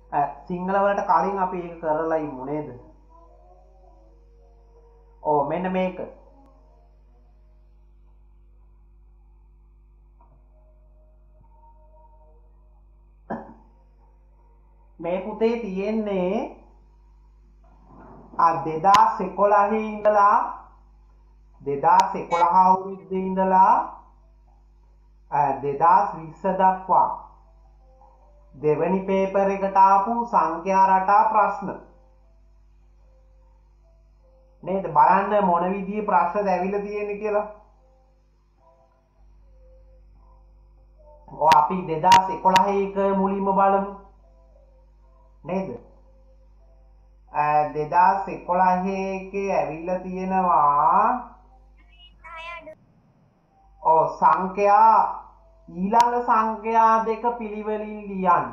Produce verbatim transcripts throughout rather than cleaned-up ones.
සිංහල වලට කලින් අපි ඒක කරලා ඉමු නේද? ඕ මෙන්න මේක. මේ පුතේ තියෙන්නේ ආ දෙදාස් එකොළහ ඉඳලා දෙදාස් එකොළහ අවුරුද්දේ ඉඳලා දෙදාස් විස්ස දක්වා දෙවැනි පේපර් එකට ආපු සංඛ්‍යා රටා ප්‍රශ්න නේද? බලන්න මොන විදිහේ ප්‍රශ්නද ඇවිල්ලා තියෙන්නේ කියලා. ඔය අපි දෙදාස් එකොළහ එක මුලින්ම බලමු නේද? දෙදාස් එකොළහ එකේ ඇවිල්ලා තියෙනවා ඔව් සංඛ්‍යා ඊළඟ සංඛ්‍යා දෙක පිළිවෙලින් ලියන්න.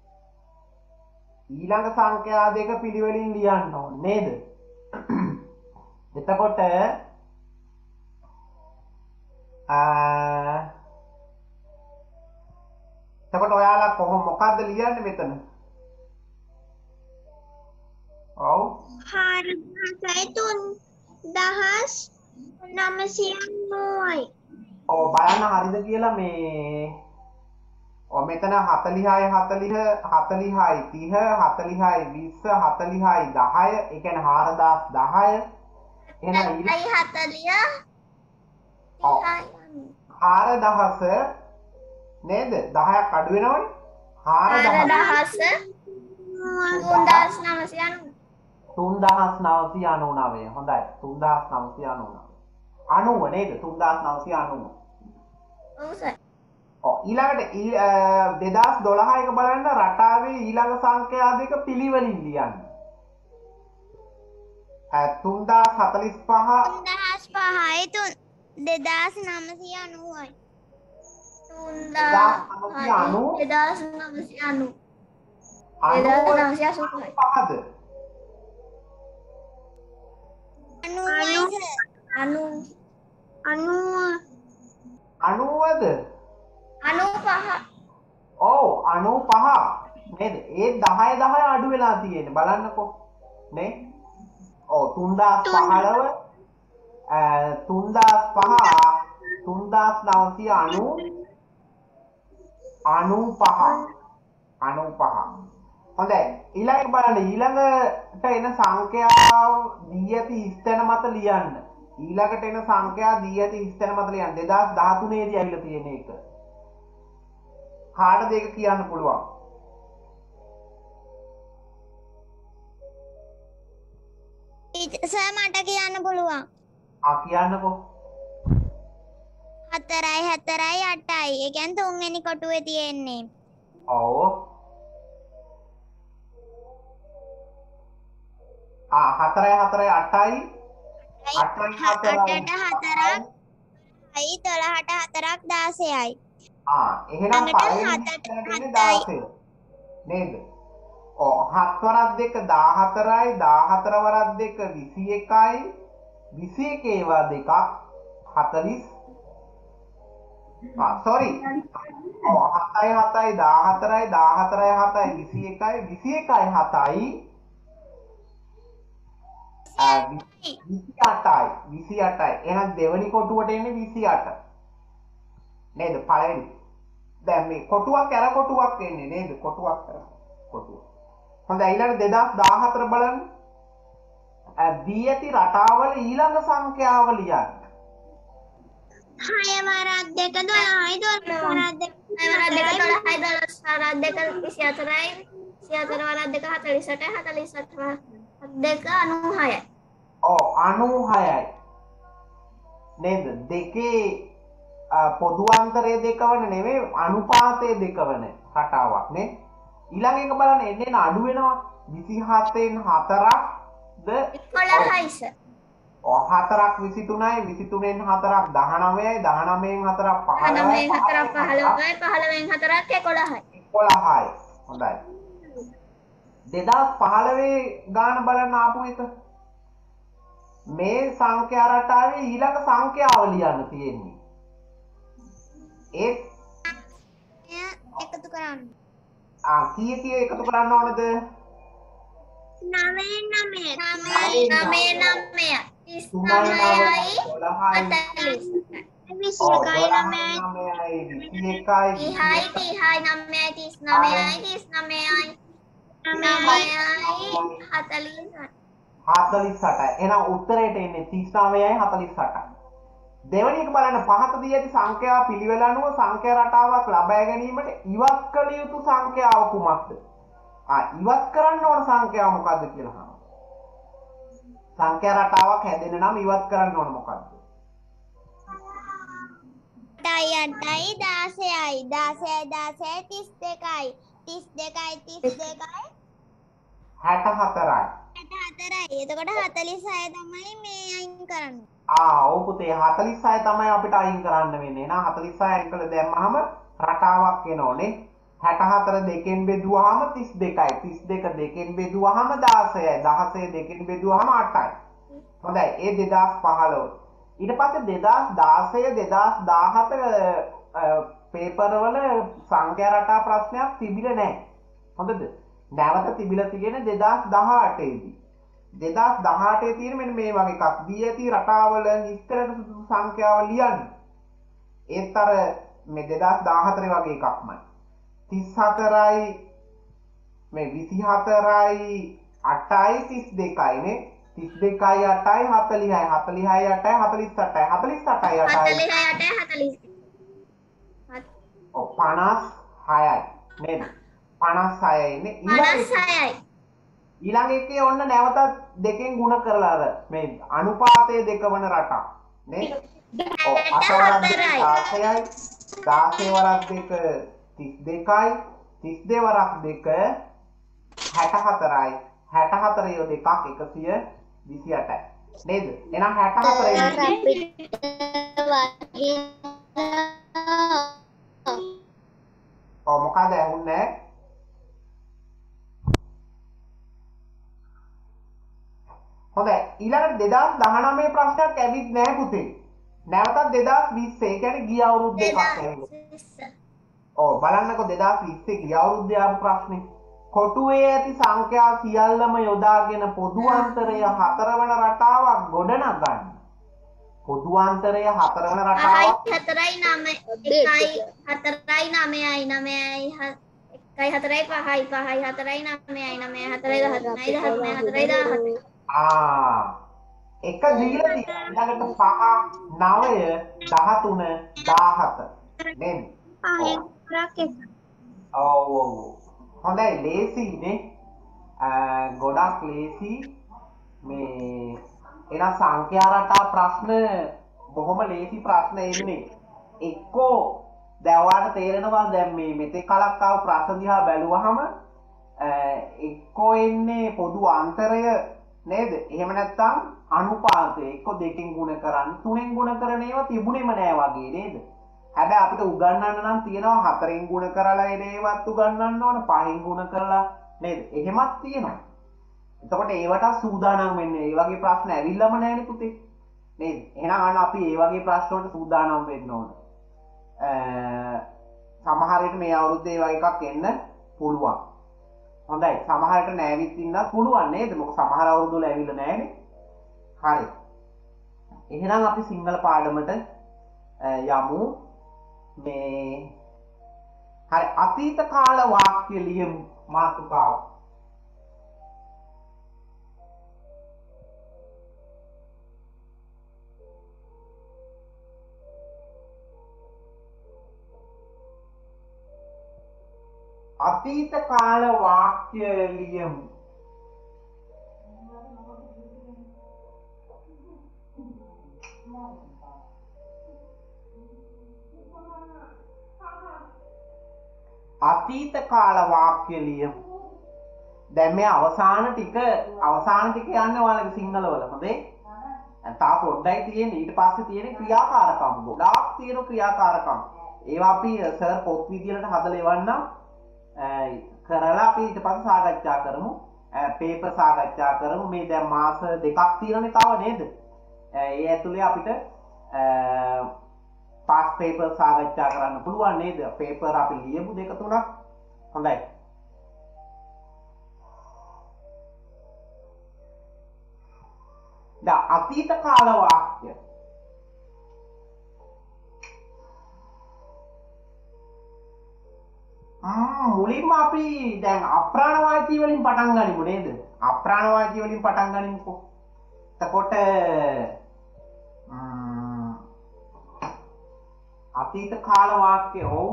ඊළඟ සංඛ්‍යා දෙක පිළිවෙලින් ලියන්න ඕනේ නේද? එතකොට අ එතකොට ඔයාලා කොහොම මොකද්ද ලියන්නේ මෙතන? ඔව් හාරදහසයි තුන්දහස් නවසිය නවයයි. ඔව් බලන්න හරිද කියලා මේ ඔව් මෙතන හතළිහයි හතළිහ හතළිහයි තිහ හතළිහයි විස්ස හතළිහයි දහය ඒ කියන්නේ හාරදාස් දහය එහෙනම් ඊළඟ හතළිහ ඔව් හාරදහස නේද? දහයක් අඩු වෙනවනේ. හාරදහස තුන්දහස් නවසිය නවය. තුන්දහස් නවසිය අනූනවය. හොඳයි. තුන්දහස් නවසිය අනූනවය. අනූව නේද? තුන්දහස් නවසිය අනූව. ඔව් සර්. ඔව් ඊළඟට දෙදාස් දොළහ එක බලන්න රටාවේ ඊළඟ සංඛ්‍යා දෙක පිළිවෙලින් ලියන්න. තුන්දහස් හතළිස් පහ තුන්දහස් පහයි තුන් දෙදාස් නවසිය අනූවයි. දෙදාස් නවසිය අනූ දෙදාස් නවසිය අනූ අනූව දෙදාස් නවසිය අසූපහයි. පහද? අනූවයි අනූ අනූව අනූවද? අනූ පහ. ඔව් අනූ පහ නේද? ඒ දහය දහය අඩු වෙලා තියෙන්නේ බලන්නකෝ නේ? ඔව් තුන්දහස් පහළොව තුන්දහස් පහ තුන්දහස් නවසිය අනූ අනූ පහ අනූ පහ. හොඳයි ඊළඟ බලන්න ඊළඟට එන සංඛ්‍යාව දී ඇති ස්ථන මත ලියන්න. ඊළඟට එන සංඛ්‍යා දී ඇති ස්ථන මත ලියන්න. දෙදාස් දහතුනේ දී ඇවිල්ලා තියෙන එක. කාටද ඒක කියන්න පුළුවන්? සර් මට කියන්න පුළුවන්. ආ කියන්නකෝ. හතරයි හතරයි අටයි. ඒ කියන්නේ තුන්වෙනි කොටුවේ තියෙන්නේ. ඔව්. ආ හතරයි හතරයි අටයි අටයි හතරයි හතරක් අයි දොළහට හතරක් දාසයයි. ආ එහෙනම් පළවෙනි දාසය නේද? ඔව් හත් වරක් දෙක දාහතරයි දාහතර වරක් දෙක විසි එකයි විසි එක ඒවා දෙකක් හතළිස් ආ සෝරි ඔව් හතයි හතයි දාහතරයි දාහතරයි හතයි විසි එකයි විසි එකයි හතයි විසි අටයි විසි අටයි. එහෙනම් දෙවෙනි කොටුවට එන්නේ විසි අට නේද? පළවෙනි දැන් මේ කොටුවක් ඇර කොටුවක් එන්නේ නේද? කොටුවක් ඇර කොටුව. හොඳයි ඊළඟ දෙදාස් දහහතර බලන්න. දී ඇති රටාවල ඊළඟ සංඛ්‍යාව ලියන්න. හය වරක් දෙක දොළහයි දොළහ වරක් දෙක වරක් දෙක දොළහයි දොළහ වරක් දෙක විසි හතරයි විසි හතර වරක් දෙක හතළිස් අටයි හතළිස් අට වරක් දෙක අනූහයයි. ඔව් අනූහයයි නේද? දෙකේ පොදු අන්තරය දෙක වන නෙමෙයි අනුපාතය දෙක වන රටාවක් නේ. ඊළඟ එක බලන්න එන්න අඩු වෙනවා. විසි හතෙන් හතරක් ද එකොළහයි සර්. ඔව් හතරක් විසි තුනයි විසි තුනෙන් හතරක් දහනවයයි දහනවයෙන් හතරක් පහළොවයි දහනවයෙන් හතරක් පහළොවයි පහළොවෙන් හතරක් එකොළහයි. එකොළහයි. හොඳයි. දෙදාස් පහළොව ගාන බලන්න ආපු එක. මේ සංඛ්‍යා රටාවේ ඊළඟ සංඛ්‍යාව ලියන්න තියෙන්නේ. ඒ එකතු කරන්න. ආ කීය කීය එකතු කරන්න ඕනද? නවයෙන් නවය. නවයෙන් නවයෙන් නවය. නවය. තිස් තුනයි නවයයි නවයයි දොළහයි. හතළිස්. විසි ඔව් එකයි දොළහයි නවයයි නවයයි විසි එකයි විසි තිහයි එකයි. තිහයි නවයයි තිස් නවයයි තිස් නවයයි නවයයි හතළිස්. හතළිස් අටයි. එහෙනම් උත්තරයට එන්නේ තිස් නවයයි හතළිස් අටයි. දෙවැනි එක බලන්න පහත දී ඇති සංඛ්‍යා පිළිවෙල අනුව සංඛ්‍යා රටාවක් ලබා ගැනීමට ඉවත් කළ යුතු සංඛ්‍යාව කුමක්ද? ආ ඉවත් කරන්න ඕන සංඛ්‍යාව මොකද්ද කියලා අහනවා. සංඛ්‍යා රටාවක් හැදෙන්න නම් ඉවත් කරන්න ඕන මොකද්ද? අටයි අටයි දාසයයි දාසයයි දාසයයි තිස් දෙකයි තිස් දෙකයි තිස් දෙකයි හැට හතරයි. හැට හතරයි. එතකොට හතළිස් හය තමයි මේ අයින් කරන්න. ආ ඔව් පුතේ හතළිස් හය තමයි අපිට අයින් කරන්න වෙන්නේ. එහෙනම් හතළිස් හය අයින් කළ දැම්මහම රටාවක් එනෝනේ. හැට හතර දෙකෙන් බෙදුවාම තිස් දෙකයි. තිස් දෙක දෙකෙන් බෙදුවාම දාසයයි. දහසය දෙකෙන් බෙදුවාම අටයි. හොඳයි. ඒ දෙදාස් පහළොව. ඊට පස්සේ දෙදාස් දාසය දෙදාස් දාහත පේපර් වල සංඛ්‍යා රටා ප්‍රශ්නයක් තිබිලා නැහැ. හොඳද? නැවත තිබිලා තියෙන දෙදාස් දහඅටේ දී. දෙදාස් දහඅටේ තියෙන මෙන්න මේ වගේ එකක්. දී ඇති රටාවල ඉස්තරට සුදුසු සංඛ්‍යාව ලියන්න. ඒත් අර මේ දෙදාස් දාහතරේ වගේ එකක්මයි. තිස් හතරයි මේ විසි හතරයි අටයි තිස් දෙකයි නේ. තිස් දෙකයි අටයි හතළිහයි හතළිහයි අටයි හතළිස් අටයි හතළිස් අටයි අටයි හතළිහයි අටයි හතළිස්. ඔව් පනස් හයයි නේද? පනස් හයයි ඉන්නේ. පනස් හයයි. ඊළඟ එකේ ඔන්න නැවතත් දෙකෙන් ಗುಣ කරලා අර මේ අනුපාතයේ දෙක වන රටා නේ. ඔව් අටවරක් දෙක දාසයයි දාසය වරක් දෙක තිස් දෙකයි තිස් දෙක වරක් දෙක හැට හතරයි හැට හතර යො දෙකක් එකසිය විසි අටයි නේද? එහෙනම් හැට හතර ඔව් මොකද ඇහුන්නේ? හොඳයි ඊළඟට දෙදාස් දහනවය ප්‍රශ්නයක් ඇවිත් නැහැ පුතේ. නැවතත් දෙදාස් විස්ස ඒ කියන්නේ ගිය අවුරුද්ද එකක් ඇවිල්ලා. ඔව් බලන්නකෝ දෙදාස් විස්සේ ගිය අවුරුද්දේ ආපු ප්‍රශ්නේ. කොටුවේ ඇති සංඛ්‍යා සියල්ලම යොදාගෙන පොදුවන්තරය හතර වන රටාවක් ගොඩනගන්න. පොදුවන්තරය හතර වන රටාවක් හතරයි නවය එකයි හතරයි නවයයි නවයයි එකයි හතරයි පහයි පහයි හතරයි නවයයි නවයයි හතරයි දහතුනයි දහතුනයි හතරයි දහහතයි. ආ එක දීලා තියෙනවා ඊළඟට පහ නවය දහතුන දාහත නේද? ඔව් ඔව් හොඳයි ලේසියිනේ. ගොඩක් ලේසි මේ එන සංඛ්‍යා රටා ප්‍රශ්න බොහොම ලේසි ප්‍රශ්න එන්නේ. එක්කෝ දැන් ඔයාලට තේරෙනවා දැන් මේ මෙතෙක් කලක් ආව ප්‍රශ්න දිහා බැලුවහම එක්කෝ එන්නේ පොදු අන්තරය නේද? එහෙම නැත්නම් අනුපාතය එක්ක දෙකෙන් ගුණ කරන්න තුනෙන් ගුණ කරන ඒවා තිබුණේම නෑ වගේ නේද? හැබැයි අපිට උගන්වන්න නම් තියෙනවා හතරෙන් ගුණ කරලා එන ඒවත් උගන්වන්න ඕන පහෙන් ගුණ කරලා නේද? එහෙමත් තියෙනවා. එතකොට ඒවට සූදානම් වෙන්න. ඒ වගේ ප්‍රශ්න ඇවිල්ලාම නැහැනේ පුතේ. නේද? එහෙනම් අන්න අපි ඒ වගේ ප්‍රශ්න වලට සූදානම් වෙන්න ඕන. අ සමහර විට මේ අවුරුද්දේ ඒ වගේ එකක් එන්න පුළුවන්. හොඳයි සමහරට නෑවිත් ඉන්නත් පුළුවන් නේද? මොකද සමහර අවුරුදු වල ඇවිල්ලා නැහැනේ. හරි. එහෙනම් අපි සිංහල පාඩමට යමු. මේ හරි අතීත කාල වාක්‍ය ලියමු මාතෘකාව. අතීත කාල වාක්‍ය ලියමු. අතීත කාල වාක්‍ය ලියමු. දැන් මේ අවසාන ටික අවසාන ටික යන්නේ ඔයාලගේ සිංහල වල. හොඳේ. තා පොඩ්ඩයි තියෙන්නේ. ඊට පස්සේ තියෙන්නේ ක්‍රියාකාරකම්. ගොඩාක් තියෙන ක්‍රියාකාරකම්. ඒවා අපි සර් පොත් විදියට හදලා එවන්නම්. කරලා අපි ඊට පස්සේ සාකච්ඡා කරමු. පේපර් සාකච්ඡා කරමු. මේ දැන් මාස දෙකක් තියෙනනේ තව නේද? ඒ ඇතුලේ අපිට පාස් පේපර් සාකච්ඡා කරන්න පුළුවන් නේද? පේපර් අපි ලියමු දෙක තුනක්. හොඳයි. දැන් අතීත කාල වාක්‍ය ම්ම් මුලින්ම අපි දැන් අප්‍රාණවාචී වලින් පටන් ගනිමු නේද? අප්‍රාණවාචී වලින් පටන් ගනිමුකෝ. එතකොට ම්ම් අතීත කාල වාක්‍ය ඔව්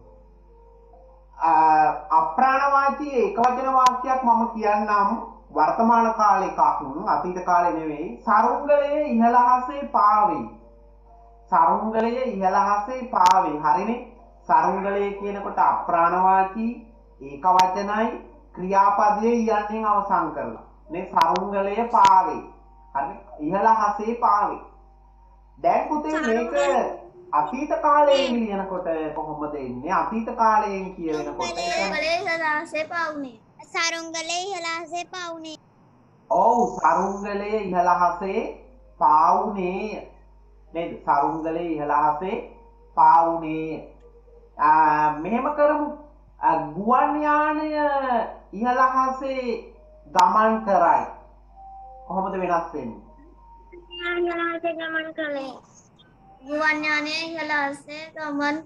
අප්‍රාණවාචී එක වචන වාක්‍යයක් මම කියන්නම් වර්තමාන කාලේ එකක් අතීත කාලේ නෙවෙයි. සරුංගලයේ ඉහළහසේ පාවේ. සරුංගලයේ ඉහළහසේ පාවේ. හරිනේ? සරුංගලය කියනකොට අප්‍රාණවාචී ඒක වචනයි ක්‍රියාපදයේ යන්නෙන් අවසන් කරලා. මේ සරුංගලය පාවේ. හරි? ඉහළහසේ පාවේ. දැන් පුතේ මේක අතීත කාලයෙන් ලියනකොට කොහොමද එන්නේ? අතීත කාලයෙන් කියවෙනකොට සරුංගලයේ ඉහළහසේ පාවුනේ. සරුංගලයේ ඉහළහසේ පාවුනේ. ඔව් සරුංගලයේ ඉහළහසේ පාවුනේ. නේද? සරුංගලයේ ඉහළහසේ පාවුනේ. මෙහෙම කරමු. ගුවන් යානය ඉහළහසේ ගමන් කරයි. කොහොමද වෙනස් වෙන්නේ? ඉහළහසේ ගමන් කළේ. ගුවන් යානය ඉහළහසේ ගමන්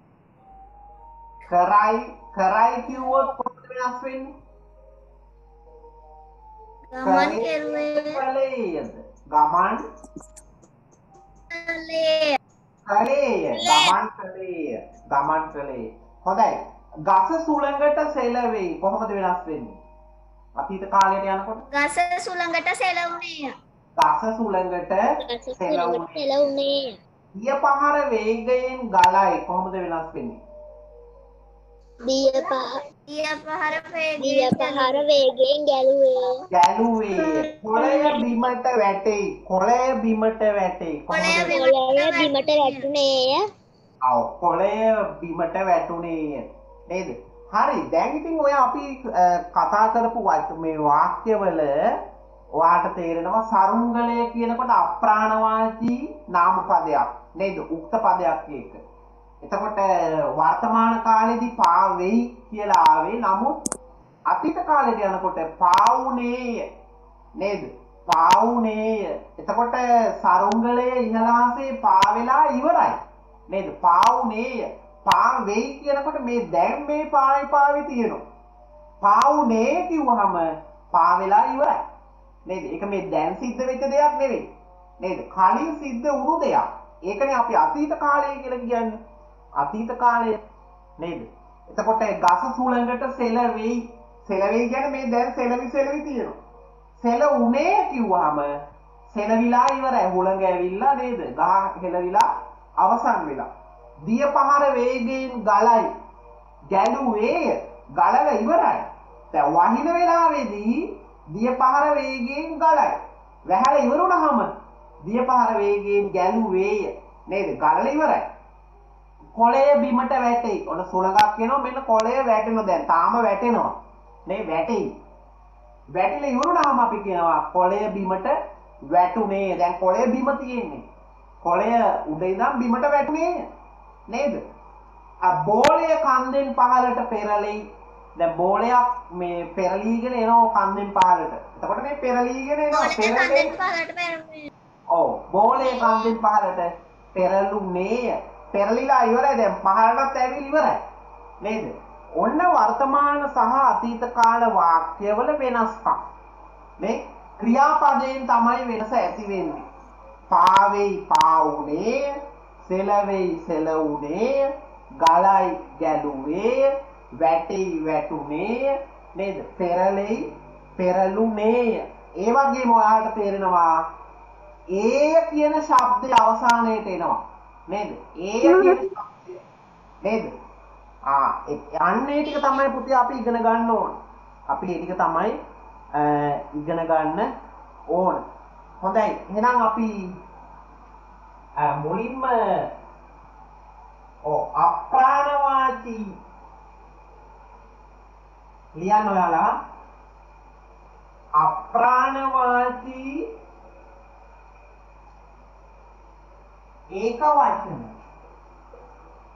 කරයි කරයි කිව්වොත් කොහොමද වෙනස් වෙන්නේ? ගමන් කෙරුවේ කලේයද? ගමන් කළේ. කලේය. ගමන් කලේය. ගමන් කලේ. හොඳයි. ගස සුළඟට සෙලවෙයි. කොහොමද වෙනස් වෙන්නේ? අතීත කාලයට යනකොට ගස සුළඟට සෙලවුනේ. ගස සුළඟට සෙලවුනේ. සෙලවුනේ. දිය පහර වේගයෙන් ගලයි. කොහොමද වෙනස් වෙන්නේ? දිය පහ දිය පහර වේගයෙන් දිය පහර වේගයෙන් ගැලුවේ. ගැලුවේ. කොළය බිමට වැටෙයි. කොළය බිමට වැටෙයි. කොළය බිමට වැටුනේය. ඔව් කොළය බිමට වැටුනේය. නේද? හරි. දැන් ඉතින් ඔය අපි කතා කරපු මේ වාක්‍යවල ඔයාට තේරෙනවා සරුංගලය කියනකොට අප්‍රාණවාචී නාම පදයක්. නේද? උක්ත පදයක් ඒක. එතකොට වර්තමාන කාලෙදී පාවෙයි කියලා ආවේ. නමුත් අතීත කාලෙට යනකොට පාවුනේය. නේද? පාවුනේය. එතකොට සරුංගලය ඉහළහසේ පාවෙලා ඉවරයි. නේද? පාවුනේය. පාවෙයි කියනකොට මේ දැන් මේ පායි පාවි තියෙනවා. පාවුනේ කිව්වහම පාවෙලා ඉවරයි. නේද? ඒක මේ දැන් සිද්ධ වෙච්ච දෙයක් නෙවෙයි. නේද? කලින් සිද්ධ වුණු දෙයක්. ඒකනේ අපි අතීත කාලය කියලා කියන්නේ. අතීත කාලය නේද? එතකොට ගස සුළඟට සෙලවෙයි. සෙලවෙයි කියන්නේ මේ දැන් සෙලවි සෙලවි තියෙනවා. සෙල උනේ කිව්වහම සෙලවිලා ඉවරයි. හුළඟ ඇවිල්ලා නේද? ගහ හෙලවිලා අවසන් වෙලා. දිය පහර වේගයෙන් ගලයි. ගැලුවේ ගලලා ඉවරයි. දැන් වහින වෙලාවේදී දිය පහර වේගයෙන් ගලයි. වැහැලා ඉවරුනහම දිය පහර වේගයෙන් ගැලුවේ නේද? ගලලා ඉවරයි. කොළය බිමට වැටෙයි. ඔන්න සුළඟක් එනවා මෙන්න කොළය වැටෙනවා දැන්. තාම වැටෙනවා. නේ වැටෙයි. වැටිලා ඉවරුනහම අපි කියනවා කොළය බිමට වැටුනේ. දැන් කොළය බිම තියෙන්නේ. කොළය උඩ ඉඳන් බිමට වැටුනේ. නේද? අ බෝලය කන්දෙන් පහළට පෙරලෙයි. දැන් බෝලයක් මේ පෙරලීගෙන එනවා කන්දෙන් පහළට. එතකොට මේ පෙරලීගෙන එනවා කන්දෙන් පහළට පෙරලුනේ. ඔව් බෝලය කන්දෙන් පහළට පෙරළුනේ. පෙරලිලා ඉවරයි දැන් පහළටත් ඇවිල්ලා ඉවරයි. නේද? ඔන්න වර්තමාන සහ අතීත කාල වාක්‍යවල වෙනස්කම්. මේ ක්‍රියාපදයෙන් තමයි වෙනස ඇති වෙන්නේ. පාවෙයි පාවුනේ, සෙලවෙයි සෙලවුනේ, ගලයි ගැලුවේ, වැටෙයි වැටුනේ, නේද? පෙරලෙයි පෙරළුනේ. ඒ වගේම ඔයාලට තේරෙනවා ඒ කියන ශබ්දය අවසානයේට එනවා. නේද? ඒ කියන ශබ්දය නේද? ආ යන්නේ ටික තමයි පුතේ අපි ඉගෙන ගන්න ඕන. අපි ඒ ටික තමයි ඉගෙන ගන්න ඕන. හොඳයි. එහෙනම් අපි මුලින්ම ඔව් අප්‍රාණවාචී ලියන්න ඔයාලා අප්‍රාණවාචී ඒක වචන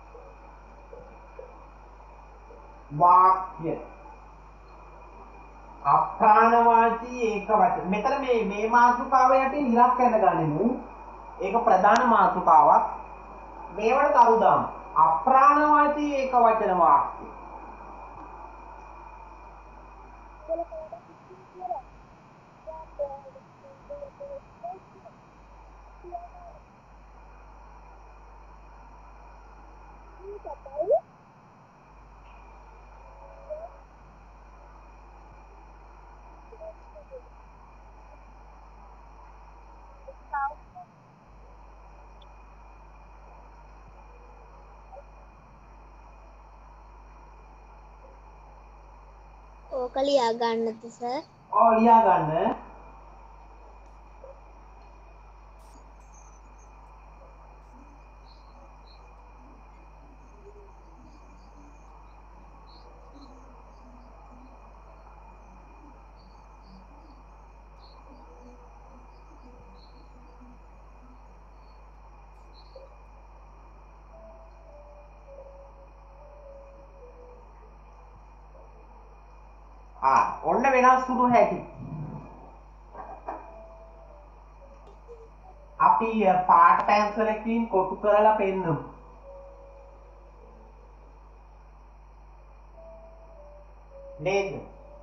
වාක්‍ය අප්‍රාණවාචී ඒක වචන. මෙතන මේ මේ මාතෘකාව යටින් ඉලක්ක ඇඳගනිමු. ඒක ප්‍රධාන මාතෘකාවක්. මේවට කරුදාම්. අප්‍රාණවාචී ඒක වචන වාක්‍ය. ඕක ලියා ගන්නද සර්? ඔව් ලියා ගන්න. ආ ඔන්න වෙනස් සුදු හැටි. අපි පාට පැන්සලකින් කොටු කරලා පෙන්නමු. නේද?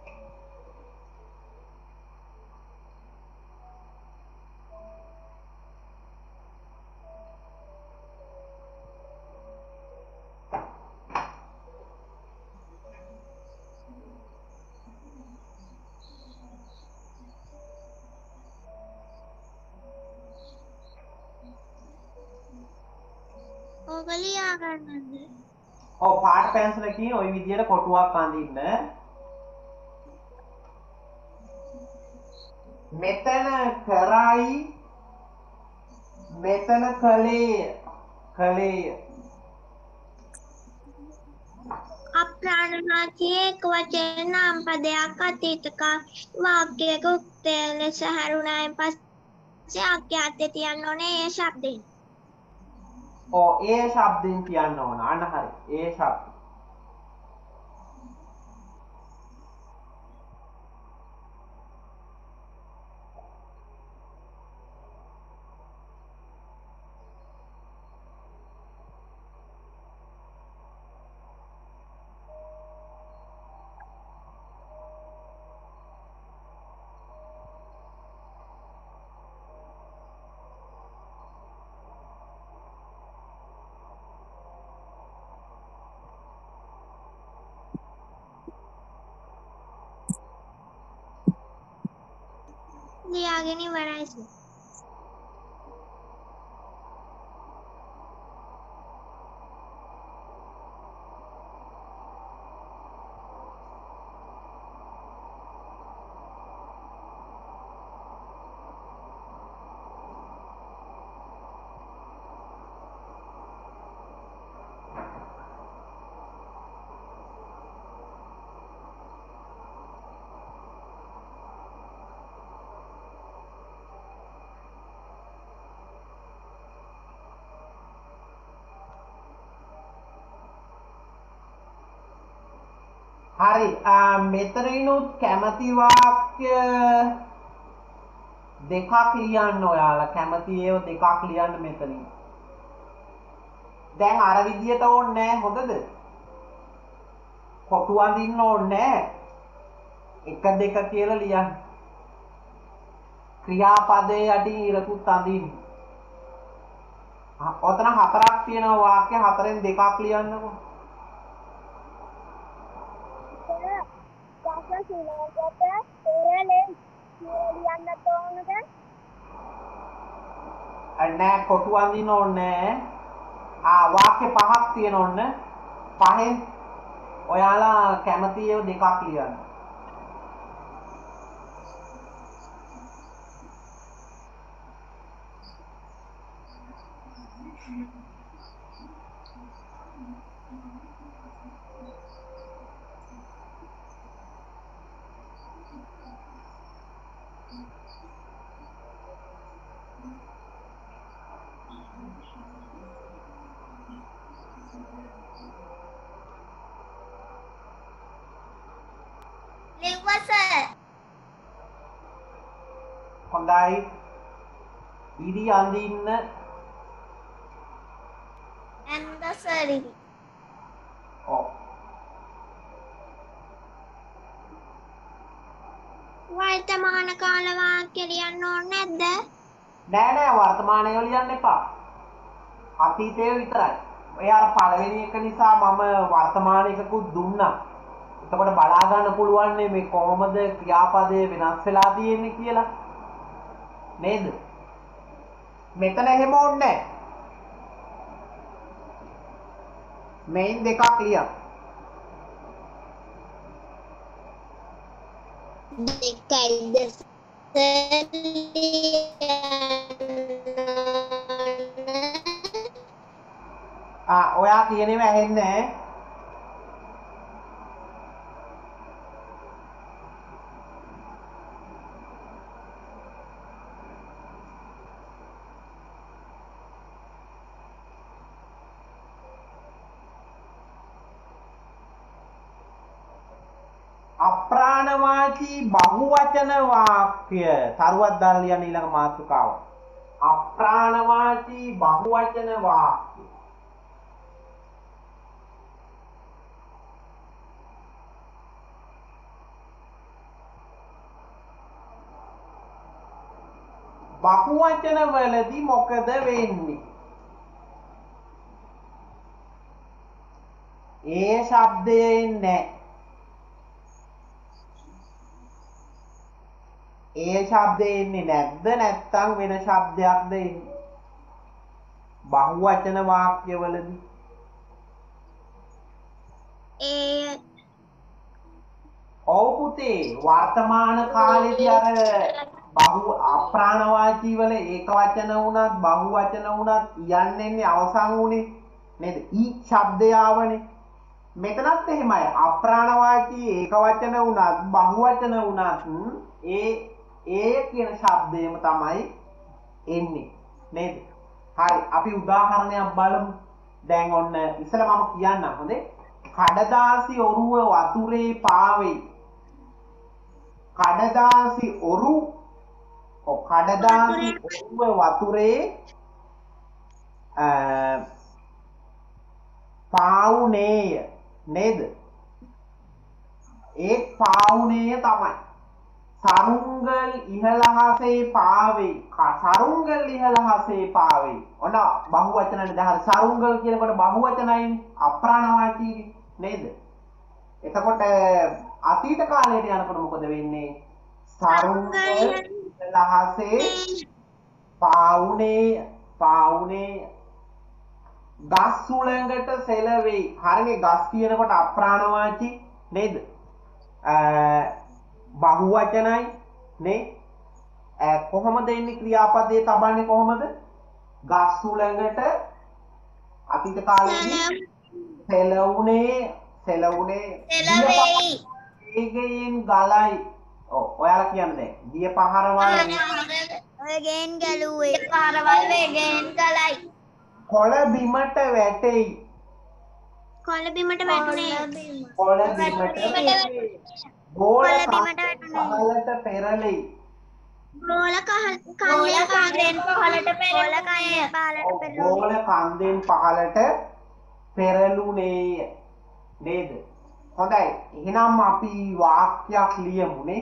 ඕක ලියා ගන්නද? ඔව් පාට පැන්සලකින් ওই විදියට කොටුවක් අඳින්න. මෙතන කරයි මෙතන කලේ කලේ අප්‍රාණවාචී ඒක වචන නාම පදයක් අතීත වාක්‍යයක උක්තය ලෙස හැරුණායින් පස්සේ අක්‍යාර්ථය තියන්න ඕනේ ඒ ශබ්දයෙන්. ඔව් ඒ ශබ්දෙන් කියන්න ඕන. අන්න හරි. ඒ ශබ්ද. ලියාගෙන ඉවරයි සර්. හරි. මෙතනිනුත් කැමති වාක්‍ය දෙකක් ලියන්න ඔයාලා. කැමති ඒවා දෙකක් ලියන්න මෙතනින්. දැන් අර විදියට ඕනේ නැහැ හොඳද? කොටු අඳින්න ඕනේ නැහැ. එක දෙක කියලා ලියන්න. ක්‍රියාපදයේ යටින් ඉරකුත් අඳින්න. ඔතන හතරක් තියෙනවා වාක්‍ය හතරෙන් දෙකක් ලියන්නකෝ. නෑ කොටු අඳින්න ඕනේ. ආ වාක්‍ය පහක් තියෙන ඕන. පහෙන් ඔයාලා කැමති ඒවා දෙකක් ලියන්න. ලිව්වස. හොඳයි. ඉරි අඳින්න. ඇන්දසරි. ඔව්. වර්තමාන කාල වාක්‍ය ලියන්න ඕනේ නැද්ද? නෑ නෑ වර්තමානය ලියන්න එපා. අතීතය විතරයි. ඔය අර පළවෙනි එක නිසා මම වර්තමාන එකකුත් දුන්නා. එතකොට බලා ගන්න පුළුවන් මේ කොහොමද ක්‍රියාපදය වෙනස් වෙලා තියෙන්නේ කියලා. නේද? මෙතන එහෙම ඕනේ නැහැ. මේන් දෙකක් ලියන්න. දෙකයිද ආ ඔයා කියන ඒවා ඇහෙන්නේ නැහැ. අප්‍රාණවාචී බහුවචන වාක්‍ය තරුවක් දාලා ලියන ඊළඟ මාතෘකාව. අප්‍රාණවාචී බහුවචන වාක්‍ය. බහුවචන වලදී මොකද වෙන්නේ? ඒ શબ્දයේ නැහැ. ඒ શબ્දේ එන්නේ නැද්ද නැත්නම් වෙන શબ્දයක්ද එන්නේ? බහුවචන වාක්‍යවලදී ඒ ඔව් පුතේ වර්තමාන කාලේදී අර බහු අප්‍රාණවාචී වල ඒක වචන වුණත් බහුවචන වුණත් යන්නේ අවසන් උනේ නේද? ඊ શબ્දය ආවනේ. මෙතනත් එහෙමයි. අප්‍රාණවාචී ඒක වචන වුණත් බහුවචන වුණත් ඒ ඒ කියන શબ્දයම තමයි එන්නේ නේද? හරි අපි උදාහරණයක් බලමු. දැන් ඔන්න ඉස්සෙල්ලා මම කියන්නම් හොඳේ. කඩදාසි ඔරුව වතුරේ පාවෙයි. කඩදාසි ඔරු ඔව් කඩදාසි ඔරුව වතුරේ අ පාවුනේය නේද? ඒ පාවුනේය තමයි. සරුංගල් ඉහළහසේ පාවෙයි. සරුංගල් ඉහළහසේ පාවෙයි. ඔන්න බහුවචනනේ දැන් සරුංගල් කියනකොට බහුවචනයිනේ අප්‍රාණවාචී නේද? එතකොට අතීත කාලයට යනකොට මොකද වෙන්නේ? සරුංගල් ඉහළහසේ පාවුනේ පාවුනේ ගස් සුළඟට සෙලවෙයි. හරිනේ ගස් කියනකොට අප්‍රාණවාචී නේද? බහුවචනයි නේ? කොහොමද එන්නේ ක්‍රියාපදයේ තබන්නේ කොහොමද? ගස් සුළඟට අතීත කාලේදී සෙලවුනේ සෙලවුනේ සෙලවෙයි. වේගයෙන් ගලයි. ඔව් ඔයාලා කියන්නේ දිය පහරවල් වේගයෙන් ගලුවේ. පහරවල් වේගයෙන් ගලයි. කොළ බිමට වැටෙයි. කොළ බිමට වැටුනේ. කොළ බිමට වැටෙයි. ගෝල බිමට පහළට පෙරලෙයි. ගෝල කන්දෙන් පහළට පෙරළුනේ. ගෝල කන්දෙන් පහළට පෙරළුනේය නේද? හොඳයි. එහෙනම් අපි වාක්‍යයක් ලියමුනේ.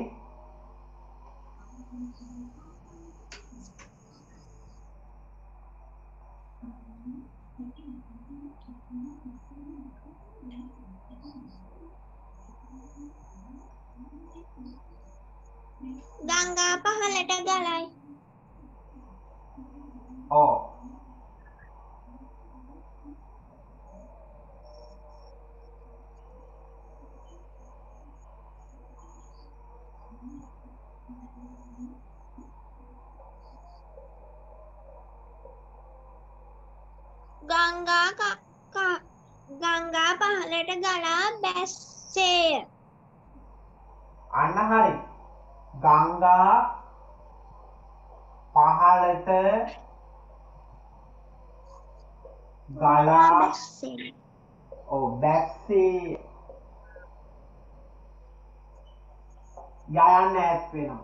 ගංගා පහළට ගලයි. ඔව්. ගංගා ගංගා පහළට ගලා බැස්සේය. අන්න හරි. ගංගා පහළට ගලා බැස්සේ. ඔව් බැස්සේ. යයන්න ඈත් වෙනවා.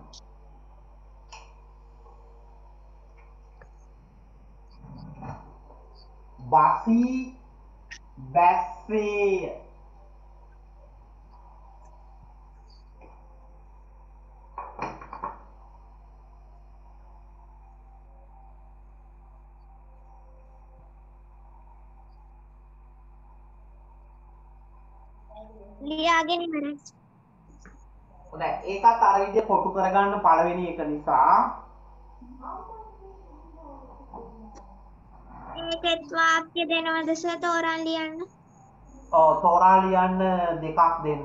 බසී බැස්සේය. ලියාගෙන ඉවරයි. හොඳයි ඒකත් අර විදිහ කොටු කරගන්න පළවෙනි එක නිසා ඒකෙත් වාක්‍ය දෙනවද සර් තෝරා ලියන්න? ඔව් තෝරා ලියන්න දෙකක් දෙන්න.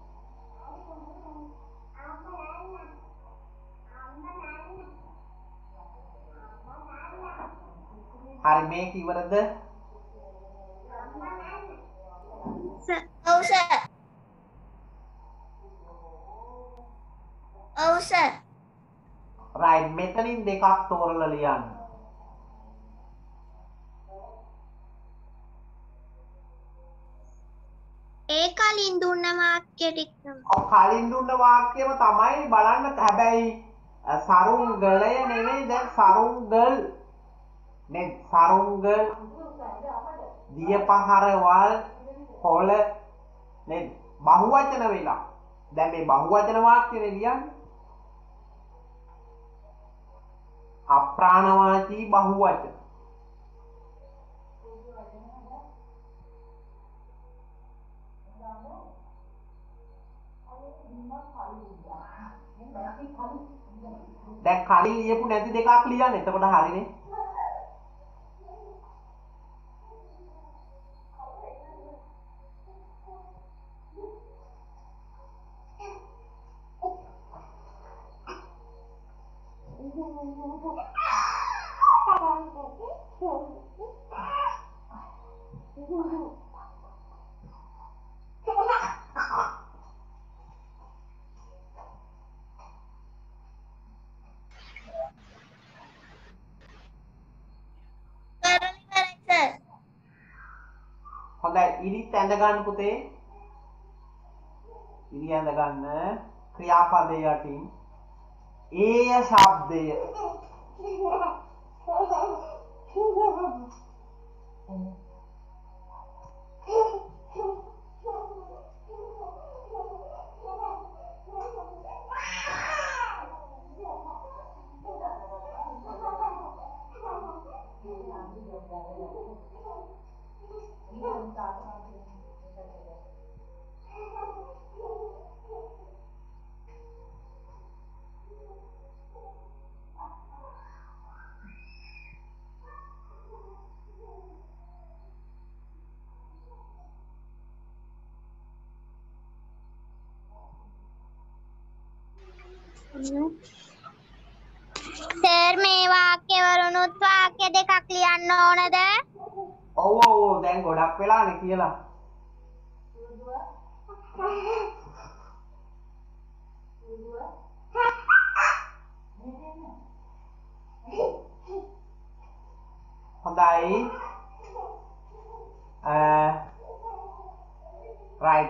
හරි මේක ඉවරද? සර්. ඔව් සර්. ඔව් සර්. රයිට් මෙතනින් දෙකක් තෝරලා ලියන්න. ඒ කලින් දුන්න වාක්‍ය ටික තමයි. ඔව් කලින් දුන්න වාක්‍යම තමයි බලන්න හැබැයි සරුංගලය නෙමෙයි දැන් සරුංගල් නේ සරුංගල් දියපහරවල් කොළ නේ බහුවචන වෙලා දැන් මේ බහුවචන වාක්‍යනේ ලියන්නේ අප්‍රාණවාචී බහුවචන දැන් කලින් ලියපු නැති දෙකක් ලියන්න එතකොට හරිනේ හොඳයි ඉරිත් ඇඳ ගන්න පුතේ ඉරි ඇඳ ගන්න ක්‍රියාපදයේ යටින් ඒය ශබ්දය සර් මේ වාක්‍ය වරුණුත් වාක්‍ය දෙකක් ලියන්න ඕනද? ඔව් ඔව් ඔව් දැන් ගොඩක් වෙලානේ කියලා හොඳයි අ රයිට්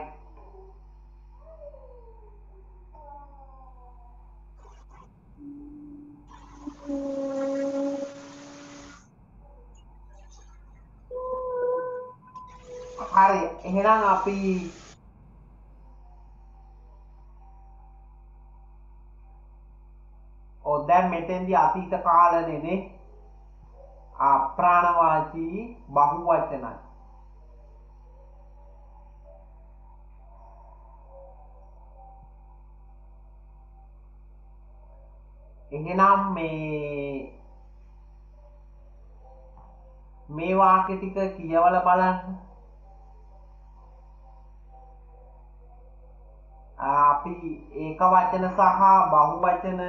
හරි එහෙනම් අපි ඔව් දැන් මෙතෙන්දී අතීත කාලනේ නේ අප්‍රාණවාචී බහුවචනයි එහෙනම් මේ මේ වාක්‍ය ටික කියවලා බලන්න අපි ඒක වචන සහ බහුවචන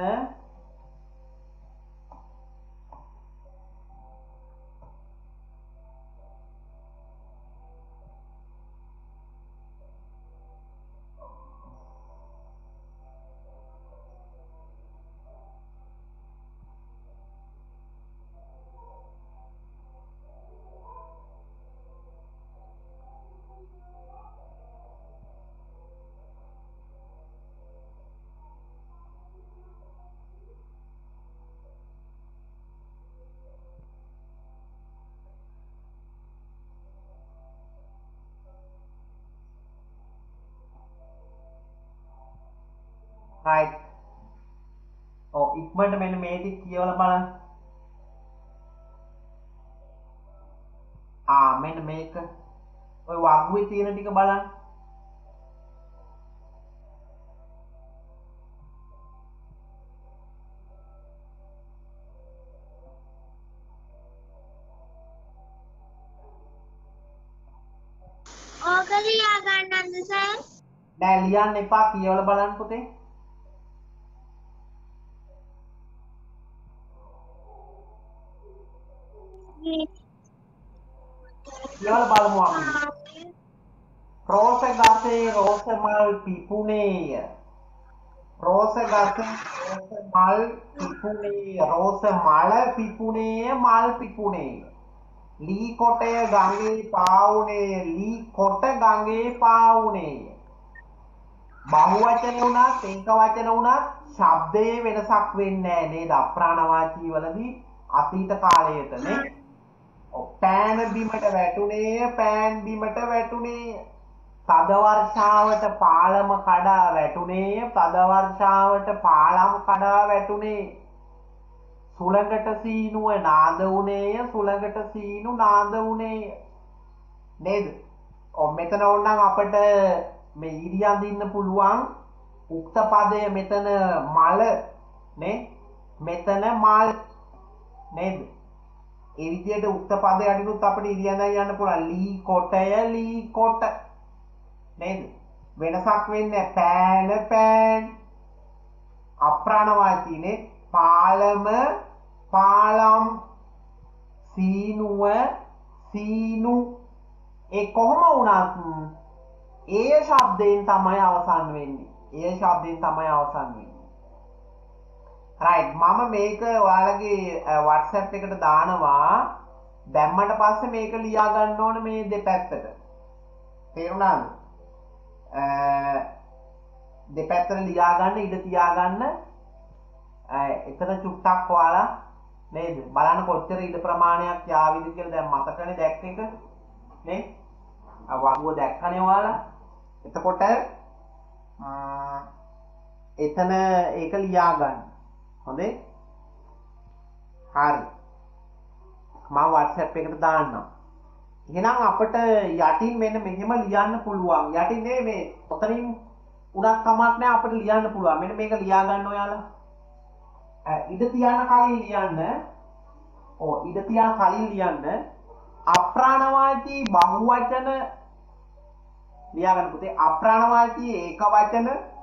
right. ඔව් ඉක්මනට මෙන්න මේ ටික කියවලා බලන්න. ආ මෙන්න මේක. ඔය වගුවේ තියෙන ටික බලන්න. ඕක ලියා ගන්නද සර්? නෑ ලියන්න එපා කියවලා බලන්න පුතේ. කියවලා බලමු අපි. රෝස ගසේ රෝස මල් පිපුණේය. රෝස ගසේ රෝස මල් පිපුණේය. රෝස මල පිපුණේය මල් පිපුණේය. ලී කොටය ගඟේ පාවුණේය. ලී කොට ගඟේ පාවුණේය. බහුවචන වුණත් ඒක වචන වුණත් ශබ්දයේ වෙනසක් වෙන්නේ නැහැ නේද? අප්‍රාණවාචී වලදී අතීත කාලයට නේ. පෑන බිමට වැටුණේය පෑන් බිමට වැටුණේය. තද වර්ෂාවට පාලම කඩා වැටුණේය තද වර්ෂාවට පාලම් කඩා වැටුණේ. සුළඟට සීනුව නාද වුණේය සුළඟට සීනු නාද වුණේය නේද? ඔව් මෙතන ඕනනම් අපිට මේ ඉරි අඳින්න පුළුවන් උක්ත පදය මෙතන මල නේ මෙතන මල් නේද? ඒ විදිහට උක්ත පදේ අඩිනුත් අපිට ඉරියඳන් යන්න පුළුවන්. ලී කොටය ලී කොට නේද? වෙනසක් වෙන්නේ පෑන පෑන්. අප්‍රාණවාචී නේ. පාලම පාලම්. සීනුව සීනු. ඒ කොහොම වුණත් ඒ ශබ්දයෙන් තමයි අවසන් වෙන්නේ. ඒ ශබ්දයෙන් තමයි අවසන් වෙන්නේ. right මම මේක ඔයාලගේ WhatsApp එකට දානවා. දැම්මට පස්සේ මේක ලියා ගන්න ඕනේ මේ දෙපැත්තට. තේරුණාද? දෙපැත්තට ලියා ගන්න ඉඩ තියා ගන්න. එතන චුට්ටක් ඔයාලා නේද? බලන්න කොච්චර ඉඩ ප්‍රමාණයක් යාවිද කියලා දැන් මතකනේ දැක්ක එක නේ? වගුව දැක්කනේ ඔයාලා. එතකොට එතන ඒක ලියා ගන්න. හොඳේ හරි මම WhatsApp එකට දාන්නම්. එහෙනම් අපිට යටින් මෙන්න මෙහෙම ලියන්න පුළුවන්. යටින් නේ මේ ඔතනින් උඩක් කමක් නැහැ අපිට ලියන්න පුළුවන්. මෙන්න මේක ලියා ගන්න ඔයාලා. ඉඩ තියන කලින් ලියන්න. ඔව් ඉඩ තියන කලින් ලියන්න. අප්‍රාණවාචී බහුවචන ලියා ගන්න පුතේ. අප්‍රාණවාචී ඒක වචන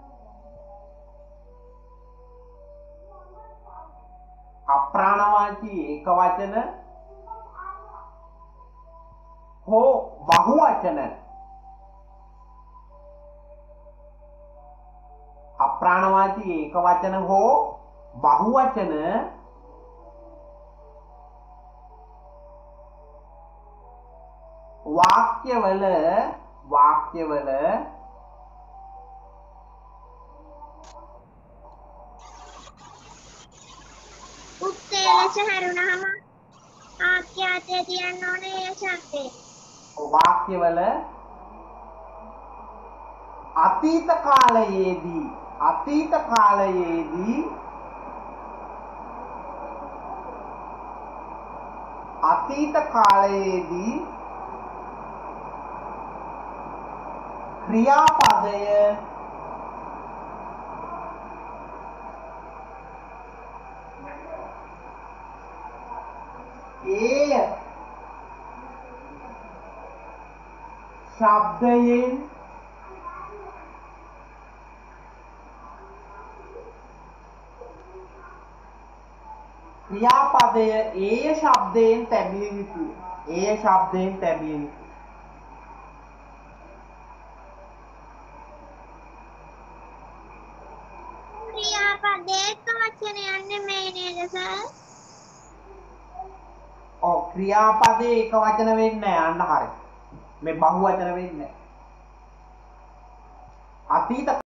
අප්‍රාණවාචී ඒක වචන හෝ බහුවචන අප්‍රාණවාචී ඒක වචන හෝ බහුවචන වාක්‍යවල වාක්‍යවල උත්තේ ලෙස හැරුණාම ආඛ්‍යාතයේ තියන්න ඕනේ ඒ ශබ්දේ. වාක්‍යවල අතීත කාලයේදී අතීත කාලයේදී අතීත කාලයේදී ක්‍රියාපදය ඒ ශබ්දයෙන් ක්‍රියාපදය ඒ ශබ්දයෙන් තැබිය යුතුය. ඒ ශබ්දයෙන් තැබිය යුතුය. ක්‍රියාපදයේ එක වචනයක් නෙමෙයි නේද සර්? ඔව් ක්‍රියාපදේ එක වචන වෙන්නේ නැහැ. අන්න හරිය. මේ බහුවචන වෙන්නේ නැහැ. අතීත